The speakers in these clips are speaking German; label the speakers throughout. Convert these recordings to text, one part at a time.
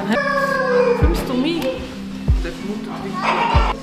Speaker 1: Filmst du mich? Der vermutet nicht.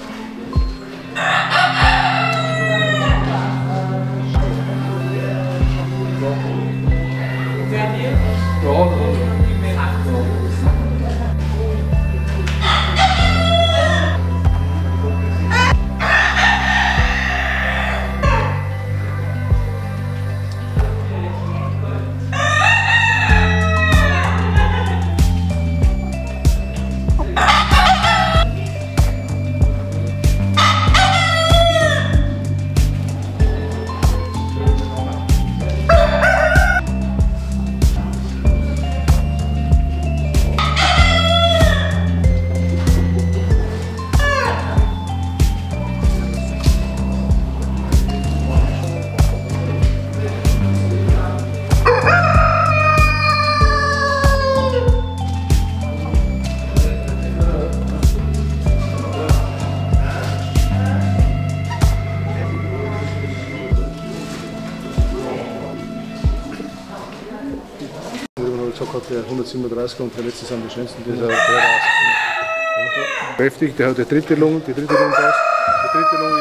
Speaker 2: Der 137er und der letzte sind die schönsten, die ist auch kräftig, der hat die dritte Lunge passt. Die dritte Lunge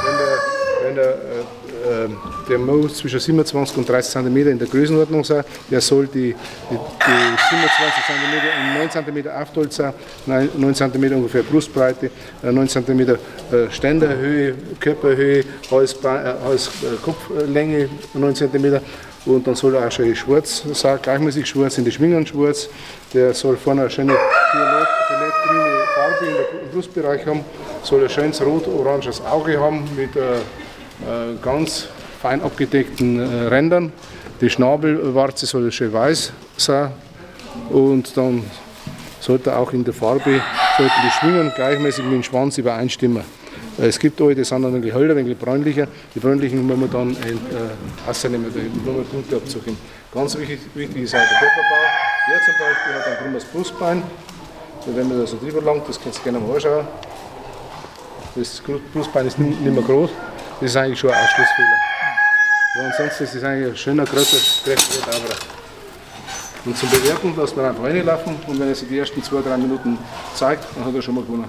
Speaker 2: ist, der muss zwischen 27 und 30 cm in der Größenordnung sein, der soll die 27 cm und 9 cm Auftold sein, 9 cm ungefähr Brustbreite, 9 cm Ständerhöhe, Körperhöhe, Kopflänge 9 cm. Und dann soll er auch schön schwarz sein, gleichmäßig schwarz, in die Schwingen schwarz. Der soll vorne eine schöne violett-grüne Farbe im Brustbereich haben, soll ein schönes rot-oranges Auge haben mit ganz fein abgedeckten Rändern. Die Schnabelwarze soll schön weiß sein und dann sollte auch in der Farbe sollten die Schwingen gleichmäßig mit dem Schwanz übereinstimmen. Es gibt alle, die sind dann ein wenig heller, ein wenig bräunlicher. Die bräunlichen müssen wir dann rausnehmen, da nur mit Punkte abzuchen. Ganz wichtig ist auch der Körperbau. Der zum Beispiel hat ein krummes Brustbein. So, wenn man da so drüber langt, das kannst du gerne mal anschauen. Das Brustbein ist nicht mehr groß. Das ist eigentlich schon ein Ausschlussfehler. Aber ansonsten ist es eigentlich ein schöner, großer, kräftiger Dauerer. Und zum Bewerten lassen wir einfach reinlaufen und wenn er sich die ersten 2-3 Minuten zeigt, dann hat er schon mal gewonnen.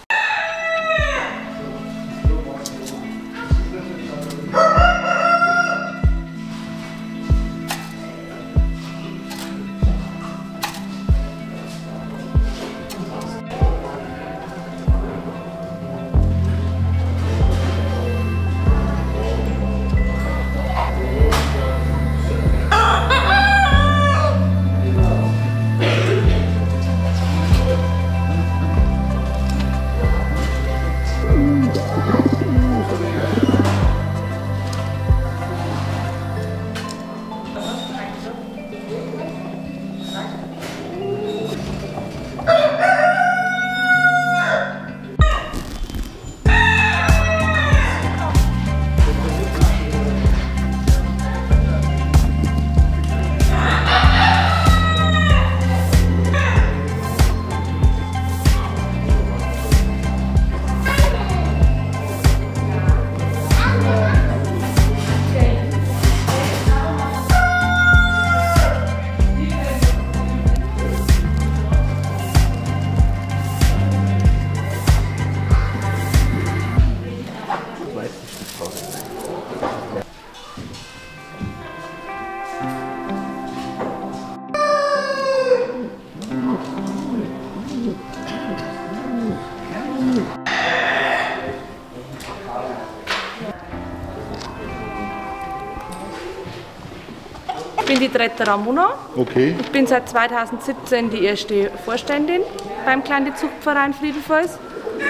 Speaker 1: Ich bin die Dritte Ramona.
Speaker 2: Okay.
Speaker 1: Ich bin seit 2017 die erste Vorständin beim Kleindezuchtverein Friedenfels.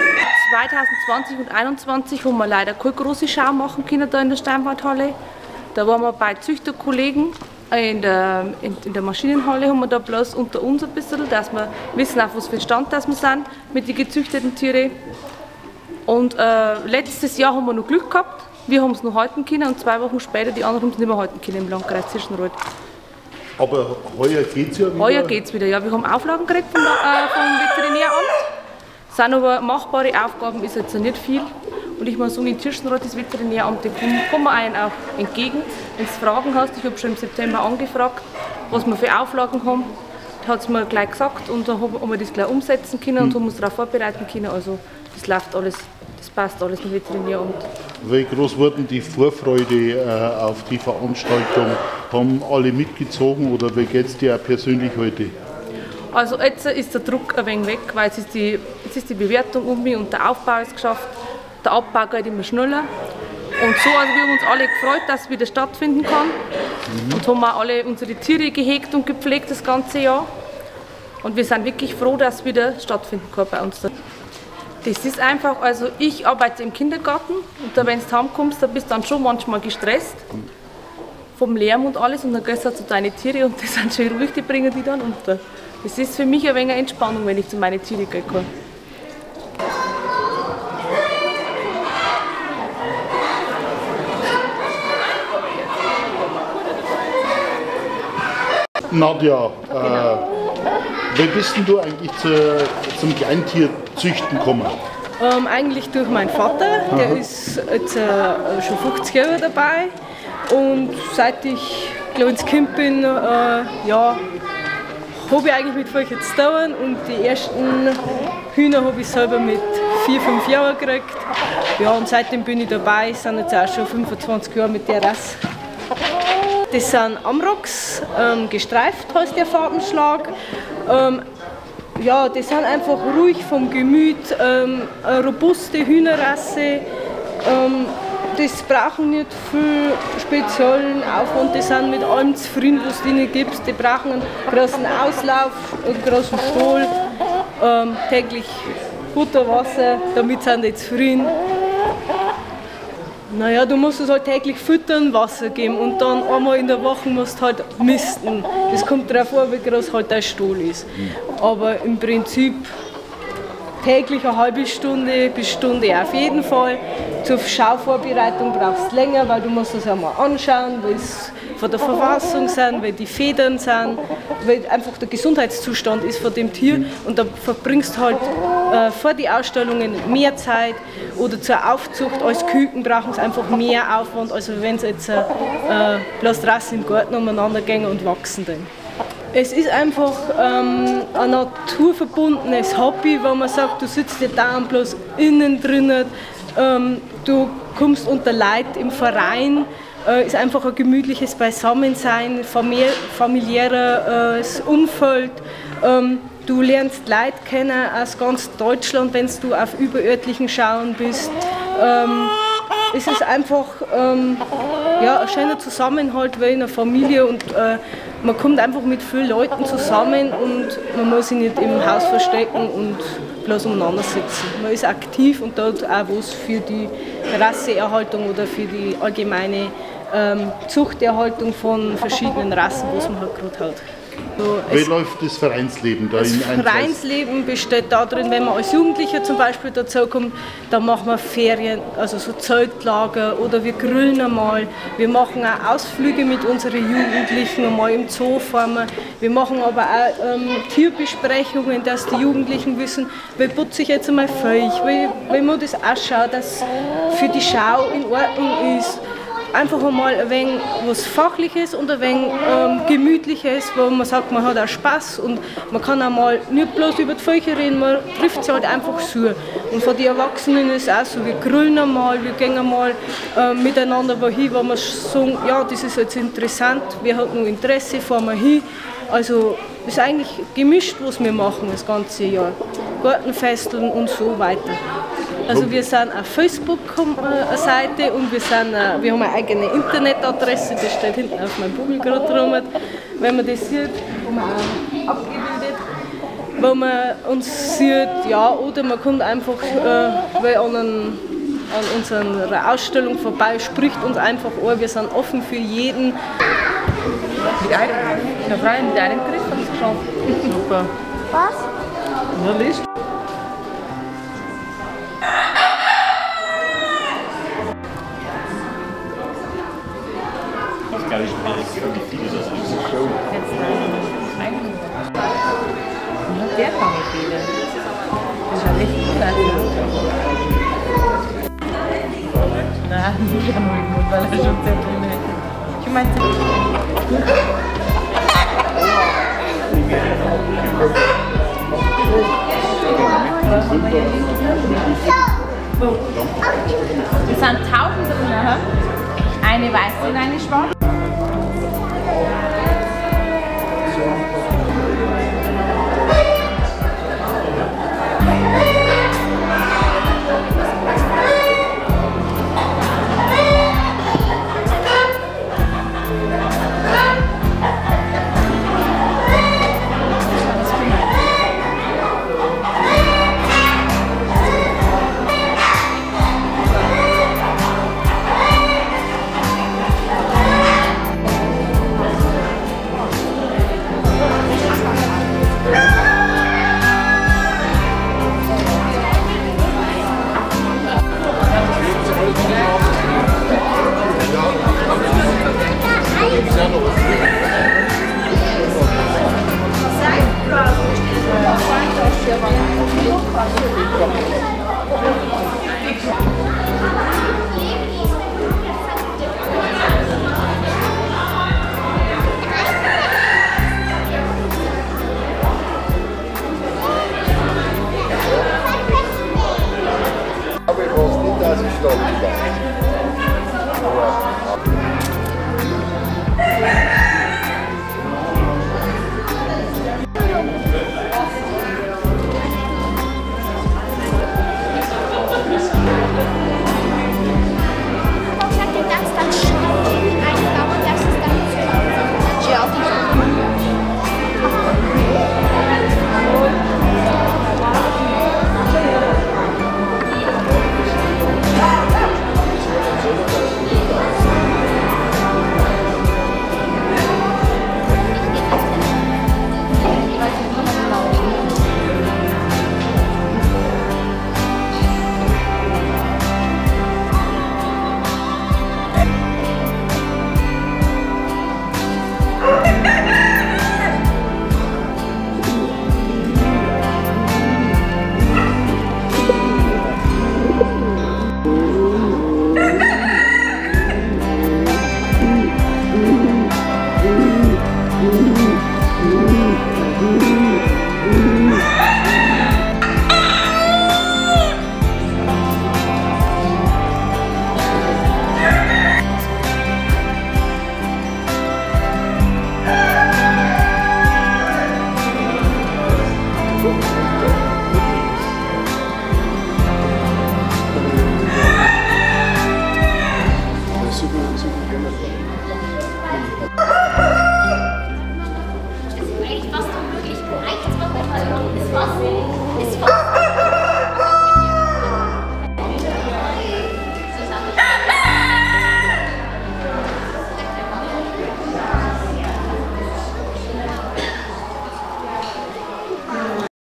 Speaker 1: 2020 und 2021 haben wir leider keine große Schau machen können da in der Steinwandhalle. Da waren wir bei Züchterkollegen in der Maschinenhalle, haben wir da bloß unter uns ein bisschen, dass wir wissen, auf was für Stand das wir sind mit den gezüchteten Tieren. Und letztes Jahr haben wir noch Glück gehabt. Wir haben es noch halten können und 2 Wochen später die anderen haben es nicht mehr halten können im Landkreis Zirschenreuth.
Speaker 2: Aber heuer geht es ja wieder?
Speaker 1: Heuer geht es wieder, ja. Wir haben Auflagen gekriegt vom Veterinäramt. Es sind aber machbare Aufgaben, ist jetzt nicht viel. Und ich muss sagen, in Zirschenreuth, das Veterinäramt, die kommen einem auch entgegen. Wenn du Fragen hast, ich habe schon im September angefragt, was wir für Auflagen haben. hat es mir gleich gesagt und da haben wir das gleich umsetzen können und haben uns darauf vorbereiten können. Also das läuft alles, das passt alles mit Veterinäramt.
Speaker 3: Wie groß wurde die Vorfreude auf die Veranstaltung? Haben alle mitgezogen oder wie geht es dir auch persönlich heute?
Speaker 1: Also jetzt ist der Druck ein wenig weg, weil jetzt ist die Bewertung um mich und der Aufbau ist geschafft. Der Abbau geht immer schneller. Und so, also wir haben uns alle gefreut, dass es wieder stattfinden kann. Und haben auch alle unsere Tiere gehegt und gepflegt das ganze Jahr. Und wir sind wirklich froh, dass es wieder stattfinden kann bei uns. Das ist einfach, also ich arbeite im Kindergarten und da, wenn du heimkommst, da bist du dann schon manchmal gestresst vom Lärm und alles und dann gehst du zu deinen Tieren und die sind schön ruhig, die bringen die dann unter. Das ist für mich ein wenig eine Entspannung, wenn ich zu meinen Tieren gehen kann.
Speaker 3: Nadja, wie bist denn du eigentlich zum Kleintierzüchten gekommen?
Speaker 4: Eigentlich durch meinen Vater, der ist jetzt schon 50 Jahre dabei und seit ich kleines Kind bin, habe ich eigentlich mit Völkern zu tun und die ersten Hühner habe ich selber mit 4, 5 Jahren gekriegt. Ja, und seitdem bin ich dabei, sind jetzt auch schon 25 Jahre mit der Rasse. Das sind Amroks, gestreift heißt der Farbenschlag. Ja, die sind einfach ruhig vom Gemüt, eine robuste Hühnerrasse. Das brauchen nicht viel speziellen Aufwand, die sind mit allem zufrieden, was du ihnen gibst. Die brauchen einen großen Auslauf, einen großen Stall, täglich Futter, Wasser, damit sind die zufrieden. Naja, du musst es halt täglich füttern, Wasser geben und dann einmal in der Woche musst du halt misten. Das kommt darauf an, wie groß halt dein Stall ist. Aber im Prinzip täglich eine halbe Stunde bis Stunde auf jeden Fall. Zur Schauvorbereitung brauchst du länger, weil du musst es einmal anschauen, wie es von der Verfassung sind, wie die Federn sind, wie einfach der Gesundheitszustand ist von dem Tier. Und da verbringst du halt vor die Ausstellungen mehr Zeit oder zur Aufzucht als Küken brauchen sie einfach mehr Aufwand, als wenn sie jetzt bloß draußen im Garten umeinander gehen und wachsen. Dann. Es ist einfach ein naturverbundenes Hobby, wo man sagt, du sitzt dir da und bloß innen drinnen, du kommst unter Leid im Verein, ist einfach ein gemütliches Beisammensein, familiäres Umfeld. Du lernst Leute kennen aus ganz Deutschland, wenn du auf überörtlichen Schauen bist. Es ist einfach ein schöner Zusammenhalt wie in einer Familie und man kommt einfach mit vielen Leuten zusammen und man muss sich nicht im Haus verstecken und bloß umeinander sitzen. Man ist aktiv und tut auch was für die Rasseerhaltung oder für die allgemeine Zuchterhaltung von verschiedenen Rassen, was man halt gerade hat. So,
Speaker 3: wie läuft das Vereinsleben da in
Speaker 4: Das Vereinsleben besteht darin, wenn man als Jugendlicher zum Beispiel dazu kommt, dann machen wir Ferien, also so Zeltlager oder wir grillen einmal. Wir machen auch Ausflüge mit unseren Jugendlichen, einmal im Zoo fahren wir. Wir machen aber auch Tierbesprechungen, dass die Jugendlichen wissen, wie putze ich jetzt einmal Feucht, wie muss das ausschauen, dass für die Schau in Ordnung ist. Einfach einmal ein wenig was Fachliches und ein wenig Gemütliches, wo man sagt, man hat auch Spaß und man kann auch mal nicht bloß über die Völker reden, man trifft sich halt einfach so. Und von den Erwachsenen ist es auch so, wir grillen einmal, wir gehen einmal miteinander wohin, wo wir sagen, ja, das ist jetzt interessant, wer hat noch Interesse, fahren wir hin. Also es ist eigentlich gemischt, was wir machen das ganze Jahr. Gartenfesteln und so weiter. Also wir sind auf Facebook eine Seite und wir haben eine eigene Internetadresse, das steht hinten auf meinem Buckel gerade rum. Wenn man das sieht, haben wir auch abgebildet, wo man uns sieht, ja, oder man kommt einfach an unserer Ausstellung vorbei, spricht uns einfach an, wir sind offen für jeden.
Speaker 1: Mit einer Frau mit einem Griff haben sie geschafft. Super.
Speaker 5: Was?
Speaker 1: Na, liest.
Speaker 6: Gar nicht mehr für viele das ist.
Speaker 1: Der kann nicht viele. Das ist echt gut. Nein, ich kann nur gut, weil er schon sehr drin ist. Ich meine, Das sind Tauben drin, eine weiße und eine schwarze.
Speaker 5: Ist fast unmöglich. Reicht es, wenn man ist fast